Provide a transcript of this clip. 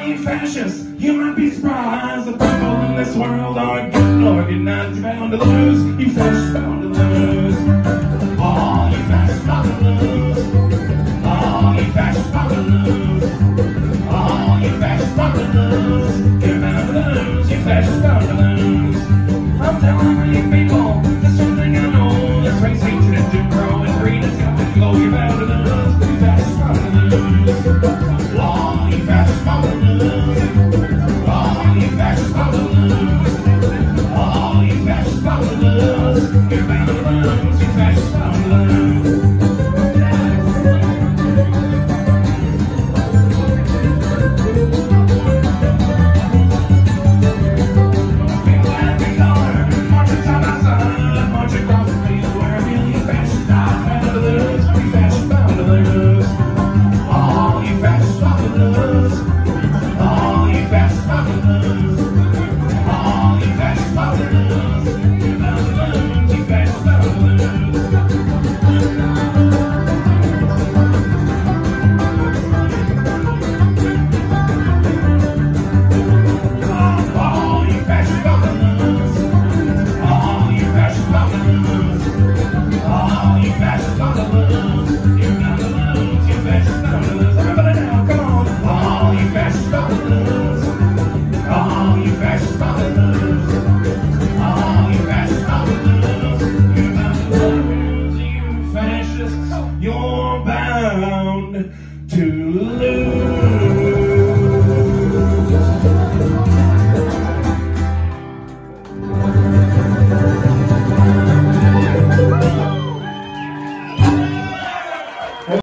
you fascists, you might be surprised. The people in this world are getting organized. You're bound to lose, you fascists bound to lose. All you fascists bound to lose. All you fascists bound to lose. All you fascists bound to lose. You're bound to lose, you fascists bound to lose. I'm telling you people, there's something I know. There's race hatred and Jim Crow and greed has got to go. You're bound to lose, you fascists bound to lose. All you fascists bound to lose. All you fascists bound to lose. All you fascists bound to lose. You're bound to lose, you fascists bound to lose. You're bound to lose.